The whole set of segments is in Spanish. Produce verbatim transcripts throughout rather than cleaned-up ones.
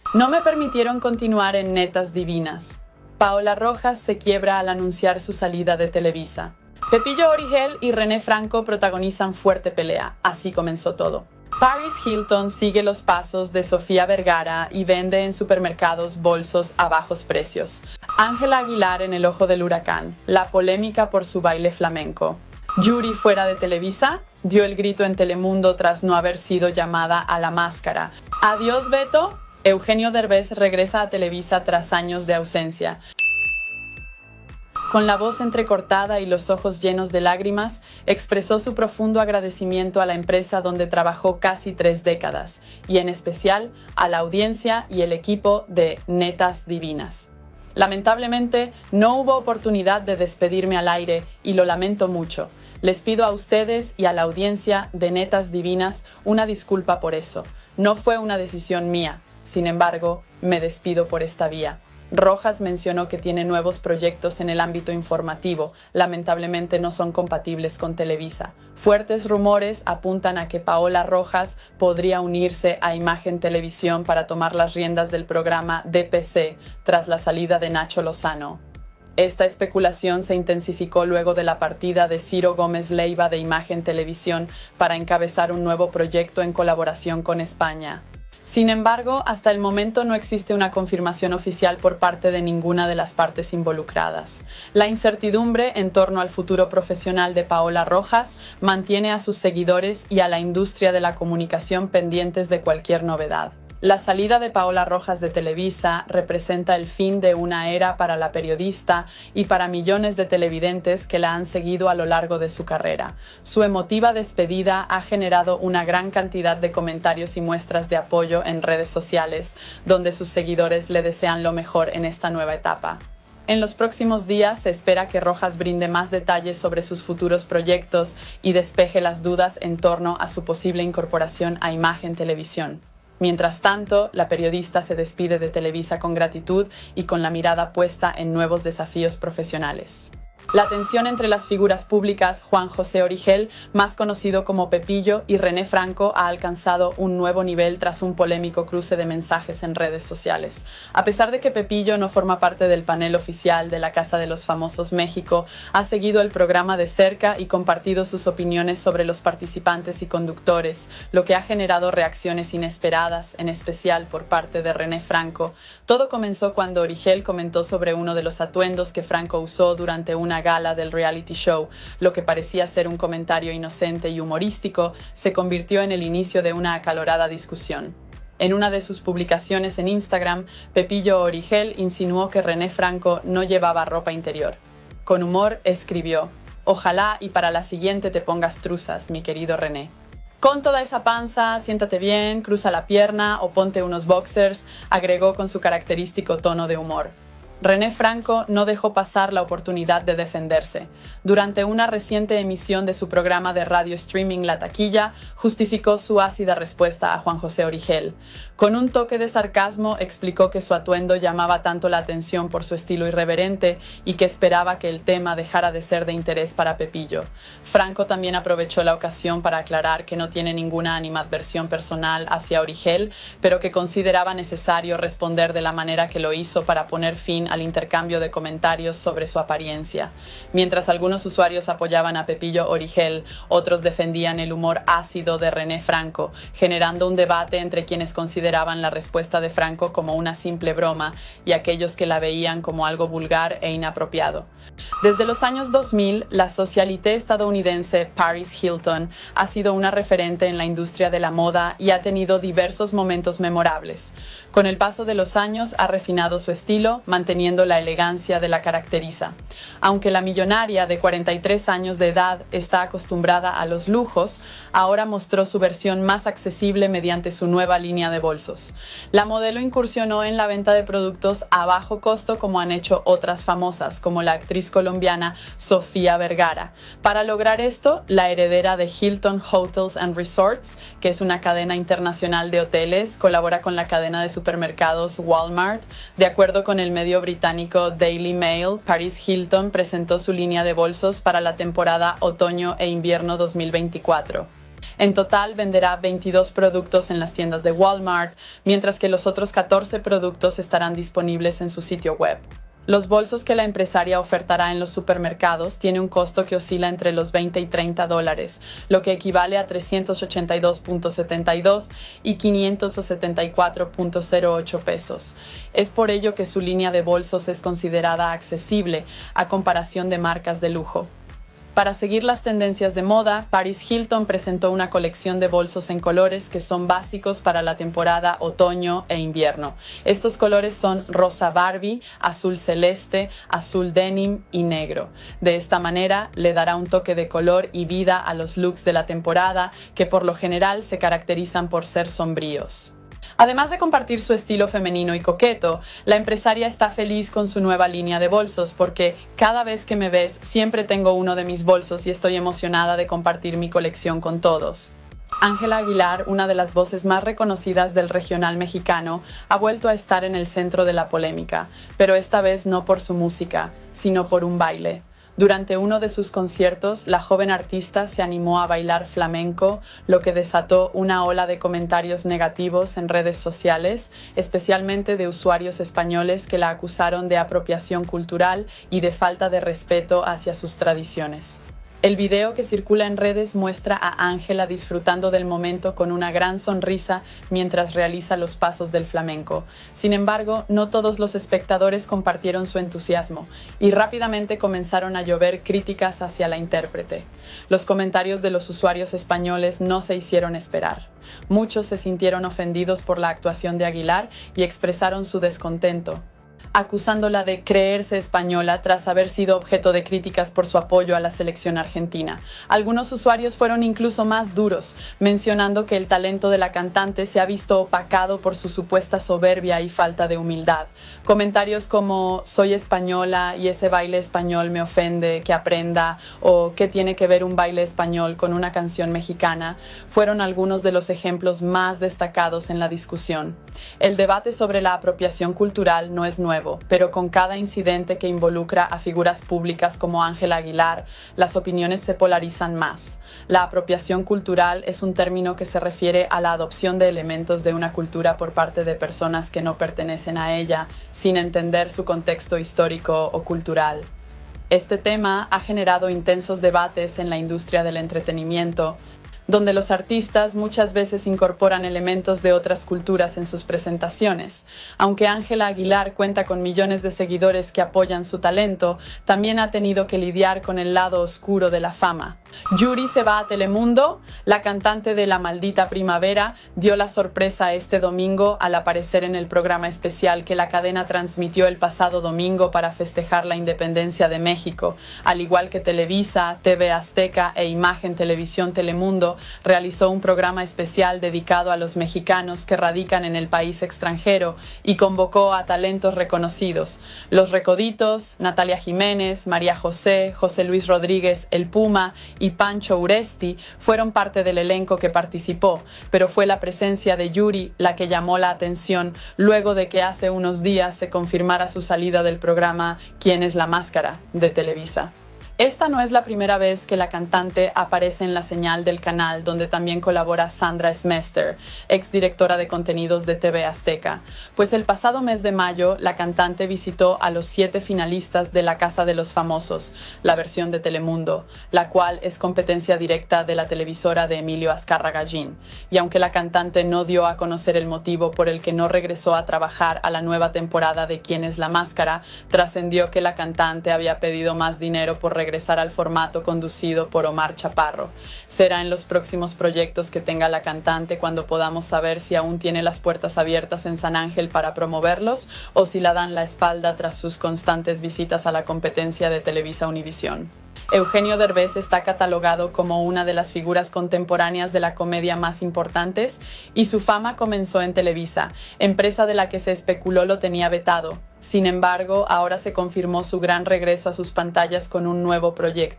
No me permitieron continuar en Netas Divinas. Paola Rojas se quiebra al anunciar su salida de Televisa. Pepillo Origel y René Franco protagonizan fuerte pelea. Así comenzó todo. Paris Hilton sigue los pasos de Sofía Vergara y vende en supermercados bolsos a bajos precios. Ángela Aguilar en el ojo del huracán. La polémica por su baile flamenco. Yuri fuera de Televisa. Dio el grito en Telemundo tras no haber sido llamada a la máscara. Adiós, Beto. Eugenio Derbez regresa a Televisa tras años de ausencia. Con la voz entrecortada y los ojos llenos de lágrimas, expresó su profundo agradecimiento a la empresa donde trabajó casi tres décadas, y en especial a la audiencia y el equipo de Netas Divinas. Lamentablemente, no hubo oportunidad de despedirme al aire y lo lamento mucho. Les pido a ustedes y a la audiencia de Netas Divinas una disculpa por eso. No fue una decisión mía. Sin embargo, me despido por esta vía. Rojas mencionó que tiene nuevos proyectos en el ámbito informativo, lamentablemente no son compatibles con Televisa. Fuertes rumores apuntan a que Paola Rojas podría unirse a Imagen Televisión para tomar las riendas del programa D P C tras la salida de Nacho Lozano. Esta especulación se intensificó luego de la partida de Ciro Gómez Leiva de Imagen Televisión para encabezar un nuevo proyecto en colaboración con España. Sin embargo, hasta el momento no existe una confirmación oficial por parte de ninguna de las partes involucradas. La incertidumbre en torno al futuro profesional de Paola Rojas mantiene a sus seguidores y a la industria de la comunicación pendientes de cualquier novedad. La salida de Paola Rojas de Televisa representa el fin de una era para la periodista y para millones de televidentes que la han seguido a lo largo de su carrera. Su emotiva despedida ha generado una gran cantidad de comentarios y muestras de apoyo en redes sociales, donde sus seguidores le desean lo mejor en esta nueva etapa. En los próximos días se espera que Rojas brinde más detalles sobre sus futuros proyectos y despeje las dudas en torno a su posible incorporación a Imagen Televisión. Mientras tanto, la periodista se despide de Televisa con gratitud y con la mirada puesta en nuevos desafíos profesionales. La tensión entre las figuras públicas Juan José Origel, más conocido como Pepillo, y René Franco ha alcanzado un nuevo nivel tras un polémico cruce de mensajes en redes sociales. A pesar de que Pepillo no forma parte del panel oficial de la Casa de los Famosos México, ha seguido el programa de cerca y compartido sus opiniones sobre los participantes y conductores, lo que ha generado reacciones inesperadas, en especial por parte de René Franco. Todo comenzó cuando Origel comentó sobre uno de los atuendos que Franco usó durante una gala del reality show. Lo que parecía ser un comentario inocente y humorístico se convirtió en el inicio de una acalorada discusión. En una de sus publicaciones en Instagram, Pepillo Origel insinuó que René Franco no llevaba ropa interior. Con humor escribió: "Ojalá y para la siguiente te pongas truzas, mi querido René. Con toda esa panza, siéntate bien, cruza la pierna o ponte unos boxers", agregó con su característico tono de humor. René Franco no dejó pasar la oportunidad de defenderse. Durante una reciente emisión de su programa de radio streaming La Taquilla, justificó su ácida respuesta a Juan José Origel. Con un toque de sarcasmo explicó que su atuendo llamaba tanto la atención por su estilo irreverente y que esperaba que el tema dejara de ser de interés para Pepillo. Franco también aprovechó la ocasión para aclarar que no tiene ninguna animadversión personal hacia Origel, pero que consideraba necesario responder de la manera que lo hizo para poner fin al intercambio de comentarios sobre su apariencia. Mientras algunos usuarios apoyaban a Pepillo Origel, otros defendían el humor ácido de René Franco, generando un debate entre quienes consideraban la respuesta de Franco como una simple broma y aquellos que la veían como algo vulgar e inapropiado. Desde los años dos mil, la socialité estadounidense Paris Hilton ha sido una referente en la industria de la moda y ha tenido diversos momentos memorables. Con el paso de los años ha refinado su estilo, manteniendo la elegancia de la caracteriza. Aunque la millonaria de cuarenta y tres años de edad está acostumbrada a los lujos, ahora mostró su versión más accesible mediante su nueva línea de bolsos. La modelo incursionó en la venta de productos a bajo costo como han hecho otras famosas, como la actriz colombiana Sofía Vergara. Para lograr esto, la heredera de Hilton Hotels and Resorts, que es una cadena internacional de hoteles, colabora con la cadena de supermercados Walmart. De acuerdo con el medio británico Daily Mail, Paris Hilton presentó su línea de bolsos para la temporada otoño e invierno dos mil veinticuatro. En total venderá veintidós productos en las tiendas de Walmart, mientras que los otros catorce productos estarán disponibles en su sitio web. Los bolsos que la empresaria ofertará en los supermercados tienen un costo que oscila entre los veinte y treinta dólares, lo que equivale a trescientos ochenta y dos punto setenta y dos y quinientos setenta y cuatro punto cero ocho pesos. Es por ello que su línea de bolsos es considerada accesible a comparación de marcas de lujo. Para seguir las tendencias de moda, Paris Hilton presentó una colección de bolsos en colores que son básicos para la temporada otoño e invierno. Estos colores son rosa Barbie, azul celeste, azul denim y negro. De esta manera, le dará un toque de color y vida a los looks de la temporada, que por lo general se caracterizan por ser sombríos. Además de compartir su estilo femenino y coqueto, la empresaria está feliz con su nueva línea de bolsos porque cada vez que me ves siempre tengo uno de mis bolsos y estoy emocionada de compartir mi colección con todos. Ángela Aguilar, una de las voces más reconocidas del regional mexicano, ha vuelto a estar en el centro de la polémica, pero esta vez no por su música, sino por un baile. Durante uno de sus conciertos, la joven artista se animó a bailar flamenco, lo que desató una ola de comentarios negativos en redes sociales, especialmente de usuarios españoles que la acusaron de apropiación cultural y de falta de respeto hacia sus tradiciones. El video que circula en redes muestra a Ángela disfrutando del momento con una gran sonrisa mientras realiza los pasos del flamenco. Sin embargo, no todos los espectadores compartieron su entusiasmo y rápidamente comenzaron a llover críticas hacia la intérprete. Los comentarios de los usuarios españoles no se hicieron esperar. Muchos se sintieron ofendidos por la actuación de Aguilar y expresaron su descontento, acusándola de creerse española tras haber sido objeto de críticas por su apoyo a la selección argentina. Algunos usuarios fueron incluso más duros, mencionando que el talento de la cantante se ha visto opacado por su supuesta soberbia y falta de humildad. Comentarios como "soy española y ese baile español me ofende, que aprenda", o "¿qué tiene que ver un baile español con una canción mexicana?", fueron algunos de los ejemplos más destacados en la discusión. El debate sobre la apropiación cultural no es nuevo, pero con cada incidente que involucra a figuras públicas como Ángela Aguilar, las opiniones se polarizan más. La apropiación cultural es un término que se refiere a la adopción de elementos de una cultura por parte de personas que no pertenecen a ella, sin entender su contexto histórico o cultural. Este tema ha generado intensos debates en la industria del entretenimiento, donde los artistas muchas veces incorporan elementos de otras culturas en sus presentaciones. Aunque Ángela Aguilar cuenta con millones de seguidores que apoyan su talento, también ha tenido que lidiar con el lado oscuro de la fama. Yuri se va a Telemundo. La cantante de La Maldita Primavera dio la sorpresa este domingo al aparecer en el programa especial que la cadena transmitió el pasado domingo para festejar la independencia de México. Al igual que Televisa, T V Azteca e Imagen Televisión Telemundo, realizó un programa especial dedicado a los mexicanos que radican en el país extranjero y convocó a talentos reconocidos. Los Recoditos, Natalia Jiménez, María José, José Luis Rodríguez, El Puma y Pancho Uresti fueron parte del elenco que participó, pero fue la presencia de Yuri la que llamó la atención luego de que hace unos días se confirmara su salida del programa ¿Quién es la máscara?, de Televisa. Esta no es la primera vez que la cantante aparece en la señal del canal, donde también colabora Sandra Smester, exdirectora de contenidos de T V Azteca, pues el pasado mes de mayo la cantante visitó a los siete finalistas de La Casa de los Famosos, la versión de Telemundo, la cual es competencia directa de la televisora de Emilio Azcárraga Gin. Y aunque la cantante no dio a conocer el motivo por el que no regresó a trabajar a la nueva temporada de ¿Quién es la máscara?, trascendió que la cantante había pedido más dinero por regresar regresar al formato conducido por Omar Chaparro. Será en los próximos proyectos que tenga la cantante cuando podamos saber si aún tiene las puertas abiertas en San Ángel para promoverlos o si la dan la espalda tras sus constantes visitas a la competencia de Televisa Univisión. Eugenio Derbez está catalogado como una de las figuras contemporáneas de la comedia más importantes y su fama comenzó en Televisa, empresa de la que se especuló lo tenía vetado. Sin embargo, ahora se confirmó su gran regreso a sus pantallas con un nuevo proyecto.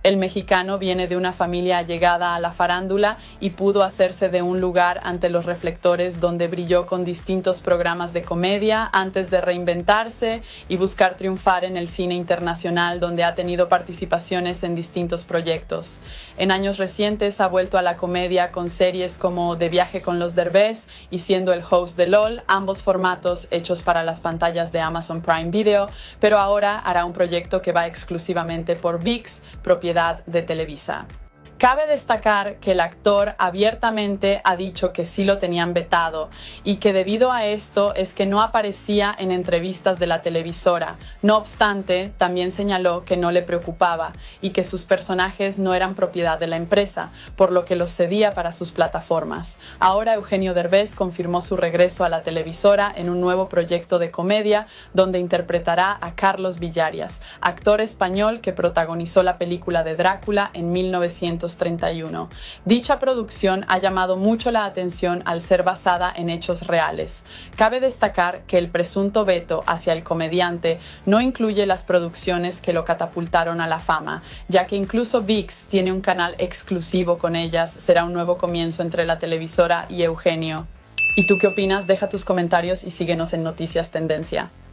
El mexicano viene de una familia allegada a la farándula y pudo hacerse de un lugar ante los reflectores donde brilló con distintos programas de comedia antes de reinventarse y buscar triunfar en el cine internacional, donde ha tenido participaciones en distintos proyectos. En años recientes ha vuelto a la comedia con series como De viaje con los Derbez y siendo el host de L O L, ambos formatos hechos para las pantallas de Amazon Prime Video, pero ahora hará un proyecto que va exclusivamente por ViX, propiedad de Televisa. Cabe destacar que el actor abiertamente ha dicho que sí lo tenían vetado y que debido a esto es que no aparecía en entrevistas de la televisora. No obstante, también señaló que no le preocupaba y que sus personajes no eran propiedad de la empresa, por lo que los cedía para sus plataformas. Ahora Eugenio Derbez confirmó su regreso a la televisora en un nuevo proyecto de comedia donde interpretará a Carlos Villarias, actor español que protagonizó la película de Drácula en mil novecientos treinta y uno. Dicha producción ha llamado mucho la atención al ser basada en hechos reales. Cabe destacar que el presunto veto hacia el comediante no incluye las producciones que lo catapultaron a la fama, ya que incluso ViX tiene un canal exclusivo con ellas. Será un nuevo comienzo entre la televisora y Eugenio. ¿Y tú qué opinas? Deja tus comentarios y síguenos en Noticias Tendencia.